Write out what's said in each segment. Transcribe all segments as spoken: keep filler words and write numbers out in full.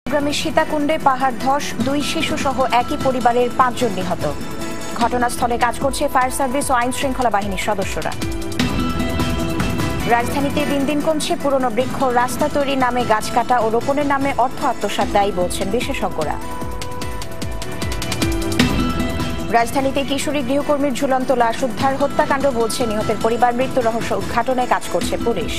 চট্টগ্রামের সীতাকুণ্ডে পাহাড় ধস, দুই শিশু সহ একই পরিবারের পাঁচজন নিহত। ঘটনাস্থলে কাজ করছে ফায়ার সার্ভিস ও আইন শৃঙ্খলা বাহিনীর সদস্যরা। রাজধানীতে দিন দিন কমছে পুরনো বৃক্ষ, রাস্তা তৈরির নামে গাছ কাটা ও রোপণের নামে অর্থ আত্মসাৎ দায়ী বলছেন বিশেষজ্ঞরা। রাজধানীতে কিশোরী গৃহকর্মীর ঝুলন্ত লাশ উদ্ধার, হত্যাকাণ্ড বলছে নিহতের পরিবার। মৃত্যু রহস্য উদ্ঘাটনে কাজ করছে পুলিশ।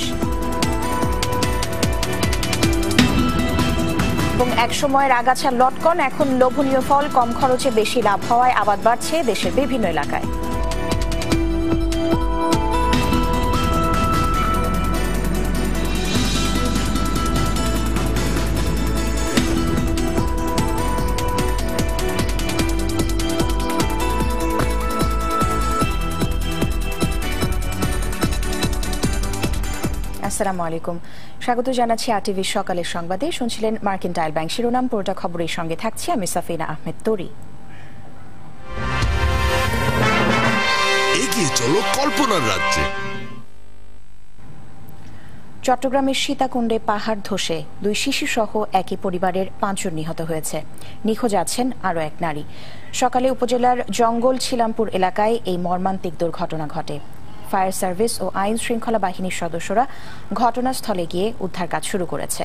এবং এক সময়ের আগাছা লটকন এখন লোভনীয় ফল, কম খরচে বেশি লাভ হওয়ায় আবাদ বাড়ছে দেশের বিভিন্ন এলাকায়। আসসালামু আলাইকুম, স্বাগত জানাচ্ছি আরটিভি সকালের সংবাদে। শুনছিলেন মার্কেন্টাইল ব্যাংক শিরোনাম, পুরোটা খবরের সঙ্গে থাকছি আমি সাফিনা আহমেদ তরি। এগিয়ে চলো কল্পনার রাজ্যে। চট্টগ্রামের সীতাকুণ্ডে পাহাড় ধসে দুই শিশু সহ একই পরিবারের পাঁচজন নিহত হয়েছে। নিখোঁজ আছেন আরও এক নারী। সকালে উপজেলার জঙ্গল ছিলামপুর এলাকায় এই মর্মান্তিক দুর্ঘটনা ঘটে। ফায়ার সার্ভিস ও আইন শৃঙ্খলা বাহিনীর সদস্যরা ঘটনাস্থলে গিয়ে উদ্ধার কাজ শুরু করেছে।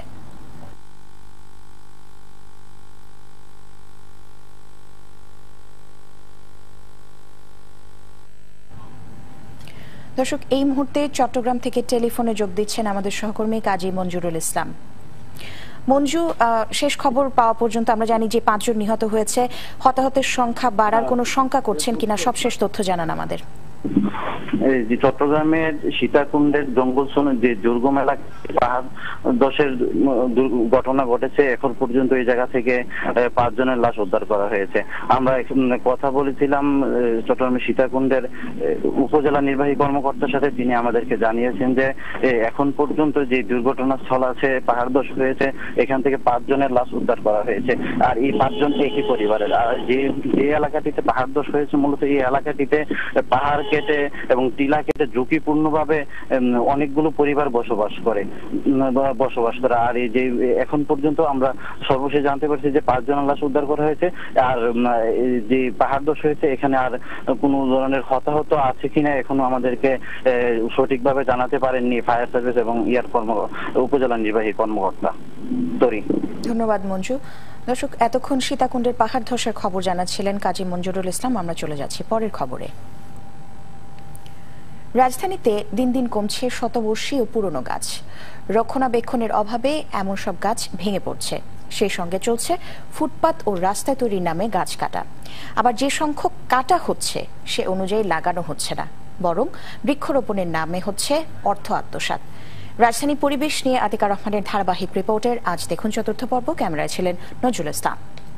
দর্শক, এই মুহূর্তে চট্টগ্রাম থেকে টেলিফোনে যোগ দিচ্ছেন আমাদের সহকর্মী কাজী মঞ্জুরুল ইসলাম। মঞ্জু, শেষ খবর পাওয়া পর্যন্ত আমরা জানি যে পাঁচজন নিহত হয়েছে। হতাহতের সংখ্যা বাড়ার কোনো শঙ্কা করছেন কিনা সবশেষ তথ্য জানান আমাদের। যে চট্টগ্রামের সীতাকুণ্ডের জঙ্গল যে দুর্গম এলাকায় পাহাড় ধসের ঘটনা ঘটেছে, এখন পর্যন্ত এই জায়গা থেকে পাঁচজনের লাশ উদ্ধার করা হয়েছে। আমরা কথা বলেছিলাম চট্টগ্রামের সীতাকুণ্ডের উপজেলা নির্বাহী কর্মকর্তার সাথে, তিনি আমাদেরকে জানিয়েছেন যে এখন পর্যন্ত যে দুর্ঘটনাস্থল আছে, পাহাড় ধস হয়েছে, এখান থেকে পাঁচজনের লাশ উদ্ধার করা হয়েছে। আর এই পাঁচজন একই পরিবারের। আর যে যে এলাকাটিতে পাহাড় ধস হয়েছে, মূলত এই এলাকাটিতে পাহাড় কেটে এবং টিলা কেটে ঝুঁকিপূর্ণ ভাবে অনেকগুলো পরিবার বসবাস করে বসবাস করে আর এই যে এখন পর্যন্ত আমরা সর্বশেষ জানতে পারছি যে পাঁচজনের লাশ উদ্ধার করা হয়েছে। আর যে পাহাড় ধস হয়েছে, এখানে আর কোনো ধরনের হতাহত আছে কিনা এখনো আমাদেরকে সঠিকভাবে জানাতে পারেননি ফায়ার সার্ভিস এবং ইয়ার কর্ম উপজেলা নির্বাহী কর্মকর্তা। তরি, ধন্যবাদ মঞ্জু। দর্শক, এতক্ষণ সীতাকুণ্ডের পাহাড় ধসের খবর জানাচ্ছিলেন কাজী মঞ্জুরুল ইসলাম। আমরা চলে যাচ্ছি পরের খবরে। রাজধানীতে দিন দিন কমছে শতবর্ষী ও পুরনো গাছ। রক্ষণাবেক্ষণের অভাবে এমন সব গাছ ভেঙে পড়ছে। সেই সঙ্গে চলছে ফুটপাত ও রাস্তা তৈরির নামে গাছ কাটা। আবার যে সংখ্যক কাটা হচ্ছে সে অনুযায়ী লাগানো হচ্ছে না, বরং বৃক্ষরোপণের নামে হচ্ছে অর্থ আত্মসাৎ। রাজধানী পরিবেশ নিয়ে আতিকা রহমানের ধারাবাহিক রিপোর্টের আজ দেখুন চতুর্থ পর্ব। ক্যামেরায় ছিলেন নজরুল ইসলাম।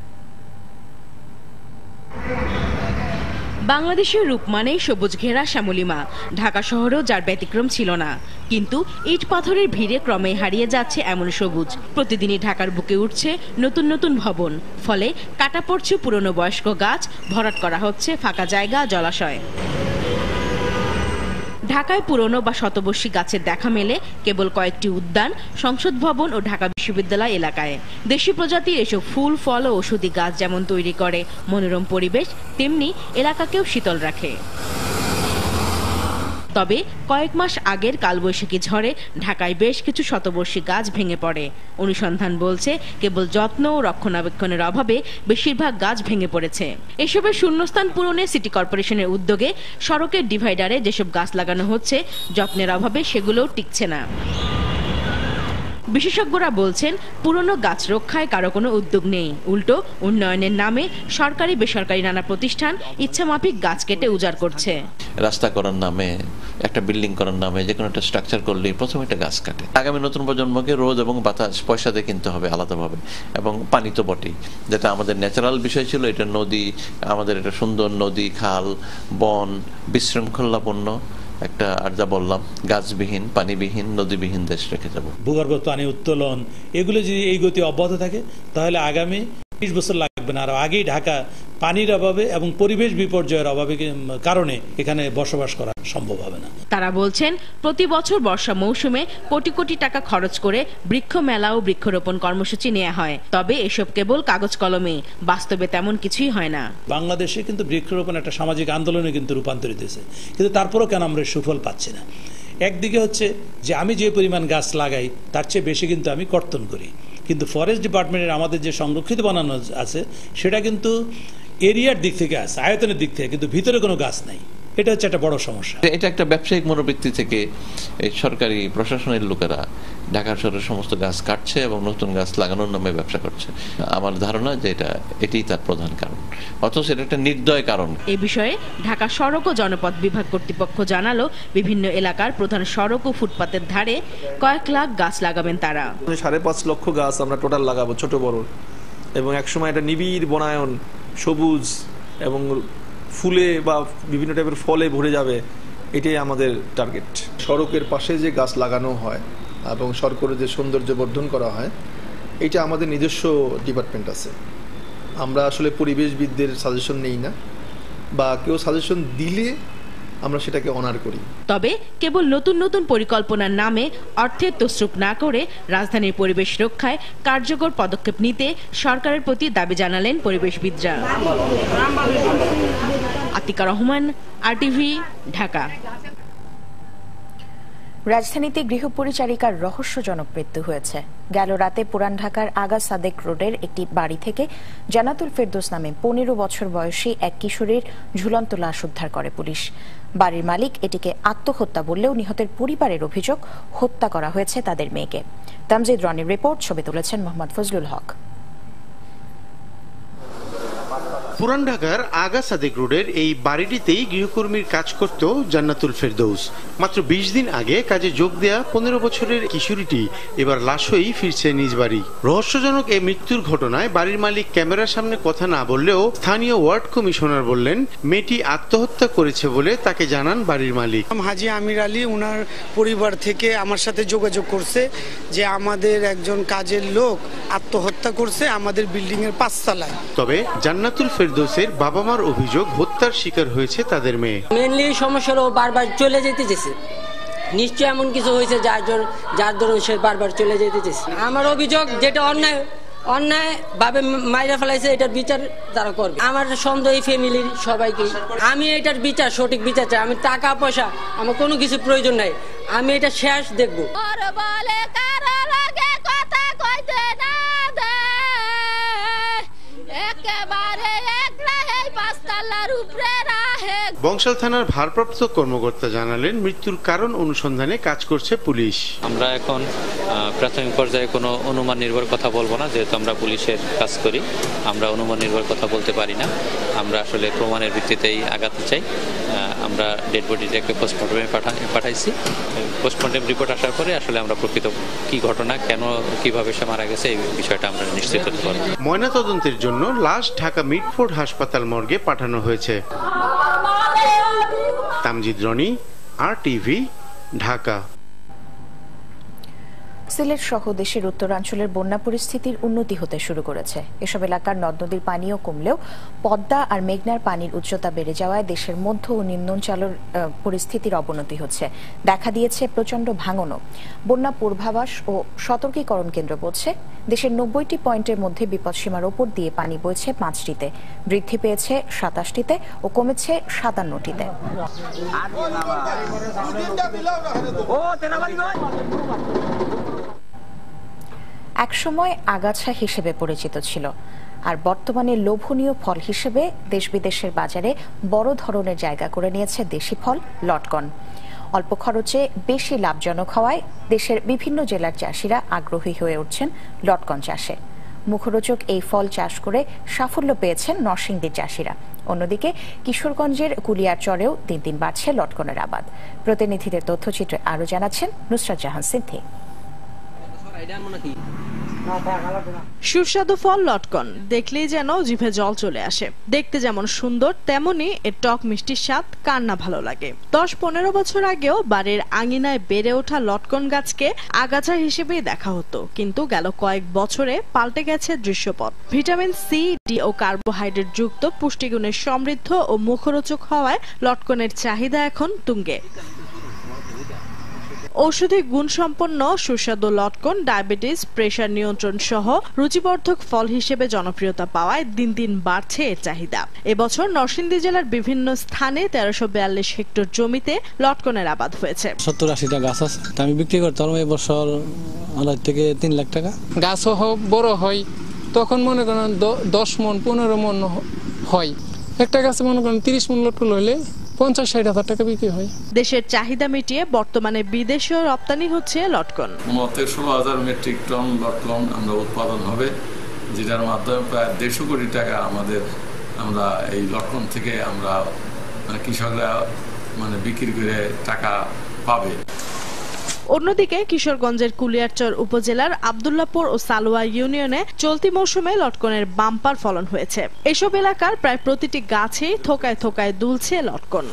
বাংলাদেশের রূপ মানেই সবুজ ঘেরা শ্যামলিমা। ঢাকা শহরেও যার ব্যতিক্রম ছিল না, কিন্তু ইট পাথরের ভিড়ে ক্রমে হারিয়ে যাচ্ছে এমন সবুজ। প্রতিদিনই ঢাকার বুকে উঠছে নতুন নতুন ভবন, ফলে কাটা পড়ছে পুরনো বয়স্ক গাছ, ভরাট করা হচ্ছে ফাঁকা জায়গা, জলাশয়। ঢাকায় পুরনো বা শতবর্ষী গাছের দেখা মেলে কেবল কয়েকটি উদ্যান, সংসদ ভবন ও ঢাকা বিশ্ববিদ্যালয় এলাকায়। দেশি প্রজাতির এসব ফুল, ফল ও ঔষধি গাছ যেমন তৈরি করে মনোরম পরিবেশ, তেমনি এলাকাকেও শীতল রাখে। তবে কয়েক মাস আগের কালবৈশাখী ঝড়ে ঢাকায় বেশ কিছু শতবর্ষী গাছ ভেঙে পড়ে। অনুসন্ধান বলছে কেবল যত্ন ও রক্ষণাবেক্ষণের অভাবে বেশিরভাগ গাছ ভেঙে পড়েছে। এসবের শূন্যস্থান পূরণে সিটি কর্পোরেশনের উদ্যোগে সড়কের ডিভাইডারে যেসব গাছ লাগানো হচ্ছে, যত্নের অভাবে সেগুলোও টিকছে না। বিশেষজ্ঞরা বলছেন পুরনো গাছ রক্ষায় কারো কোনো উদ্যোগ নেই, উল্টো উন্নয়নের নামে সরকারি বেসরকারি নানা প্রতিষ্ঠান ইচ্ছামাফিক গাছ কেটে উজাড় করছে। রাস্তা করার নামে, একটা বিল্ডিং করার নামে, যে কোনো একটা স্ট্রাকচার করলেই প্রথমে একটা গাছ কাটে। আগামী নতুন প্রজন্মকে রোদ এবং বাতাস পয়সা দিয়ে কিনতে হবে আলাদাভাবে, এবং পানি তো বটেই, যেটা আমাদের ন্যাচারাল বিষয় ছিল। এটা নদী, আমাদের এটা সুন্দর নদী, খাল, বন, বিশৃঙ্খলাপূর্ণ একটা, আর যা বললাম, গাছবিহীন, পানিবিহীন, নদীবিহীন দেশ রেখে যাব। ভূগর্ভ পানি উত্তোলন, এগুলো যদি এই গতি অব্যাহত থাকে তাহলে আগামী বিশ বছর লাগবে না, আর আগেই ঢাকা পানির অভাবে এবং পরিবেশ বিপর্যয়ের অভাবে কারণে এখানে বসবাস করা সম্ভব হবে না। তারা বলছেন প্রতি বছর বর্ষা মৌসুমে কোটি কোটি টাকা খরচ করে বৃক্ষ মেলা ও বৃক্ষরোপণ কর্মসূচি নেওয়া হয়, তবে এসব কেবল কাগজ কলমে, বাস্তবে তেমন কিছুই হয় না। বাংলাদেশে কিন্তু বৃক্ষরোপণ একটা সামাজিক আন্দোলনে কিন্তু রূপান্তরিত হয়েছে, কিন্তু তারপরেও কেন আমরা সুফল পাচ্ছি না? একদিকে হচ্ছে যে আমি যে পরিমাণ গাছ লাগাই তার চেয়ে বেশি কিন্তু আমি কর্তন করি, কিন্তু ফরেস্ট ডিপার্টমেন্টের আমাদের যে সংরক্ষিত বানানো আছে সেটা কিন্তু এরিয়ার দিক থেকে আছে, আয়তনের দিক থেকে, কিন্তু ভিতরে কোনো গাছ নাই। এটা হচ্ছে একটা বড় সমস্যা। এটা একটা ব্যবসায়িক মনোবৃত্তি থেকে সরকারি প্রশাসনের লোকেরা ঢাকা শহরের সমস্ত গাছ কাটছে এবং নতুন গাছ লাগানোর নামে ব্যবসা করছে। আমার ধারণা যে এটা এটাই তার প্রধান কারণ, অথচ এটা একটা নির্দয় কারণ। এই বিষয়ে ঢাকা সড়ক ও জনপথ বিভাগ কর্তৃপক্ষ জানালো, বিভিন্ন এলাকার প্রধান সড়ক ও ফুটপাতের ধারে কয়েক লাখ গাছ লাগাবেন তারা। সাড়ে পাঁচ লক্ষ গাছ আমরা টোটাল লাগাবো, ছোট বড়, এবং একসময় এটা নিবিড় বনায়ন, সবুজ এবং ফুলে বা বিভিন্ন টাইপের ফলে ভরে যাবে, এটাই আমাদের টার্গেট। সড়কের পাশে যে গাছ লাগানো হয় এবং সড়কের যে সৌন্দর্য বর্ধন করা হয়, এটা আমাদের নিজস্ব ডিপার্টমেন্ট আছে। আমরা আসলে পরিবেশবিদদের সাজেশন নেই না, বা কেউ সাজেশন দিলে আমরা সেটাকে অনার করি। তবে কেবল নতুন নতুন পরিকল্পনার নামে অর্থের তছরূপ না করে রাজধানীর পরিবেশ রক্ষায় কার্যকর পদক্ষেপ নিতে সরকারের প্রতি দাবি জানালেন পরিবেশবিদরা। আতিকা রহমান, আরটিভি, ঢাকা। রাজধানীতে গৃহপরিচারিকার রহস্যজনক মৃত্যু হয়েছে। গেল রাতে পুরান ঢাকার আগা সাদেক রোডের একটি বাড়ি থেকে জান্নাতুল ফেরদৌস নামে পনেরো বছর বয়সী এক কিশোরীর ঝুলন্ত লাশ উদ্ধার করে পুলিশ। বাড়ির মালিক এটিকে আত্মহত্যা বললেও নিহতের পরিবারের অভিযোগ হত্যা করা হয়েছে তাদের মেয়েকে। তামজিদ রনির রিপোর্ট, ছবি তুলেছেন মোহাম্মদ ফজলুল হক। পুরান ঢাকার আগা সাদেক রোডের এই বাড়িটিতেই গৃহকর্মীর কাজ করত জান্নাতুল ফেরদৌস। মাত্র বিশ দিন আগে কাজে যোগ দেয়া পনেরো বছরের কিশোরীটি এবার লাশ হয়েই ফিরছে নিজ বাড়ি। রহস্যজনক এই মৃত্যুর ঘটনায় বাড়ির মালিক ক্যামেরার সামনে কথা না বললেও স্থানীয় ওয়ার্ড কমিশনার বললেন মেয়েটি আত্মহত্যা করেছে বলে তাকে জানান বাড়ির মালিক। হাজি আমির আলী উনার পরিবার থেকে আমার সাথে যোগাযোগ করছে যে আমাদের একজন কাজের লোক আত্মহত্যা করছে আমাদের বিল্ডিং এর পাঁচতলায়। তবে জান্নাতুল ফেরদৌসের বাবা মার অভিযোগ হত্যার শিকার হয়েছে তাদের মেয়ে। মেইনলি সমস্যা হলো বারবার চলে যেতে চেয়েছে, নিশ্চয় এমন কিছু হয়েছে যার জন্য যার দরুন সে বারবার চলে যেতে চেয়েছে। আমার অভিযোগ যেটা অন্যায় অন্যায় ভাবে মাইরা ফেলাইছে, এটার বিচার তারা করবে। আমার সন্দেহ এই ফ্যামিলির সবাইকে। আমি এটার বিচার, সঠিক বিচার চাই। আমি টাকা পয়সা আমার কোনো কিছু প্রয়োজন নাই, আমি এটা শেষ দেখবো। বংশাল থানার ভারপ্রাপ্ত কর্মকর্তা জানালেন মৃত্যুর কারণ অনুসন্ধানে কাজ করছে পুলিশ। আমরা এখন প্রাথমিক পর্যায়ে কোনো অনুমান নির্ভর কথা বলবো না, যেহেতু আমরা পুলিশের কাজ করি, আমরা অনুমান নির্ভর কথা বলতে পারি না। আমরা আসলে প্রমাণের ভিত্তিতেই আগাতে চাই। আমরা ডেড বডিটাকে পোস্টমর্টমে পাঠাইছি। পোস্টমর্টম রিপোর্ট আসার পরে আসলে আমরা প্রকৃত কি ঘটনা, কেন, কিভাবে সে মারা গেছে এই বিষয়টা আমরা নিশ্চিত করতে পারব। ময়নাতদন্তের জন্য লাশ ঢাকা মিডফোর্ড হাসপাতাল মর্গে পাঠানো হয়েছে। তামজিদ রনি, আরটিভি, ঢাকা। সিলেট সহ দেশের উত্তরাঞ্চলের বন্যা পরিস্থিতির উন্নতি হতে শুরু করেছে। এসব এলাকার নদ নদীর পানিও কমলেও পদ্মা আর মেঘনার পানির উচ্চতা বেড়ে যাওয়ায় দেশের মধ্য ও নিম্নাঞ্চলের পরিস্থিতির অবনতি হচ্ছে। দেখা দিয়েছে প্রচণ্ড ভাঙনও। বন্যা পূর্বাভাস ও সতর্কীকরণ কেন্দ্র বলছে দেশের নব্বইটি পয়েন্টের মধ্যে বিপদসীমার ওপর দিয়ে পানি বইছে পাঁচটিতে, বৃদ্ধি পেয়েছে সাতাশটিতে ও কমেছে সাতান্নটিতে। একসময় আগাছা হিসেবে পরিচিত ছিল, আর বর্তমানে লোভনীয় ফল হিসেবে দেশ বিদেশের বাজারে বড় ধরনের জায়গা করে নিয়েছে দেশি ফল লটকন। অল্প খরচে বেশি লাভজনক হওয়ায় দেশের বিভিন্ন জেলার চাষিরা আগ্রহী হয়ে উঠছেন লটকন চাষে। মুখরোচক এই ফল চাষ করে সাফল্য পেয়েছেন নরসিংদীর চাষিরা। অন্যদিকে কিশোরগঞ্জের কুলিয়ারচরেও দিন দিন বাড়ছে লটকনের আবাদ। প্রতিনিধিদের তথ্যচিত্রে আরো জানাচ্ছেন নুসরাত জাহান সিদ্ধি। সুস্বাদু ফল লটকন দেখলেই যেন জিভে জল চলে আসে। দেখতে যেমন সুন্দর তেমনি এর টক মিষ্টির স্বাদ কার না ভালো লাগে। দশ পনেরো বছর আগেও বাড়ির আঙিনায় বেড়ে ওঠা লটকন গাছকে আগাছা হিসেবেই দেখা হতো, কিন্তু গেল কয়েক বছরে পাল্টে গেছে দৃশ্যপট। ভিটামিন সি, ডি ও কার্বোহাইড্রেট যুক্ত পুষ্টিগুণে সমৃদ্ধ ও মুখরোচক হওয়ায় লটকনের চাহিদা এখন তুঙ্গে। ঔষধি গুণসম্পন্ন সুস্বাদু লটকন ডায়াবেটিস, প্রেশার নিয়ন্ত্রণ সহ রুচিবর্ধক ফল হিসেবে জনপ্রিয়তা পাওয়ায় দিন দিন বাড়ছে এর চাহিদা। এবছর নরসিংদী জেলার বিভিন্ন স্থানে তেরোশো বিয়াল্লিশ হেক্টর জমিতে লটকনের আবাদ হয়েছে। সত্তর আশিটা গাছ আছে, আমি বিক্রি করতাম এবছর আড়াই থেকে তিন লাখ টাকা। গাছ বড় হয় তখন মনে করেন দশ মন পনেরো মন হয়। একটা গাছে মনে করেন তিরিশ মন লটকন হইলে পঞ্চাশ ষাট হাজার টাকা বিক্রি হয়। দেশের চাহিদা মিটিয়ে বর্তমানে বিদেশেও রপ্তানি হচ্ছে লটকন। মতে ষোলো হাজার মেট্রিক টন লটকন আমরা উৎপাদন হবে, যেটার মাধ্যমে প্রায় দেড়শো কোটি টাকা আমাদের আমরা এই লটকন থেকে আমরা মানে কৃষকরা মানে বিক্রি করে টাকা পাবে। অন্যদিকে কিশোরগঞ্জের কুলিয়ারচর উপজেলার আব্দুল্লাহপুর ও সালোয়া ইউনিয়নে চলতি মৌসুমে লটকনের বাম্পার ফলন হয়েছে। এসব এলাকার প্রায় প্রতিটি গাছেই থোকায় থোকায় দুলছে লটকন।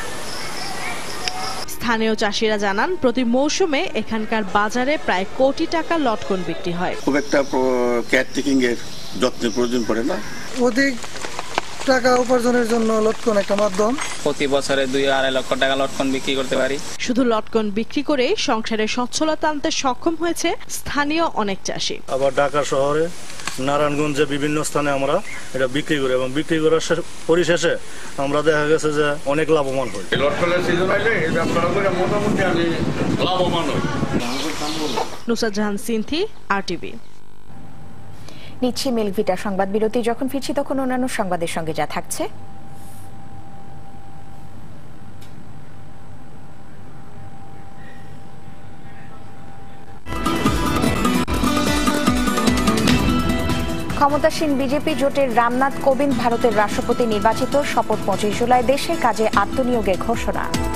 স্থানীয় চাষিরা জানান, প্রতি মৌসুমে এখানকার বাজারে প্রায় কোটি টাকা লটকন বিক্রি হয়। খুব একটা কেয়ারটেকিং এর যত্নের প্রয়োজন পড়ে না। অধিক টাকা উপার্জনের জন্য লটকন একটা মাধ্যম। প্রতি বছরে দুই আড়াই লক্ষ টাকা লটকন বিক্রি করতে পারি। শুধু লটকন বিক্রি করে সংসারে সচ্ছলতা আনতে সক্ষম হয়েছে স্থানীয় অনেক চাষি। আবার ঢাকা শহরে, নারায়ণগঞ্জে বিভিন্ন স্থানে আমরা এটা বিক্রি করি এবং বিক্রি করার পরিশেষে আমরা দেখা গেছে যে অনেক লাভবান হই। লটকনের সিজন আইলে এই ব্যবসা করে মোটামুটি আমি লাভবান হই। নুসরাত জাহান সিনথি, আরটিভি। নিচ্ছি মিল্কভিটা সংবাদ বিরতি। যখন ফিরছি তখন অন্যান্য সংবাদের সঙ্গে যা থাকছে। ক্ষমতাসীন বিজেপি জোটের রামনাথ কোবিন্দ ভারতের রাষ্ট্রপতি নির্বাচিত। শপথ পঁচিশ জুলাই। দেশের কাজে আত্মনিয়োগের ঘোষণা।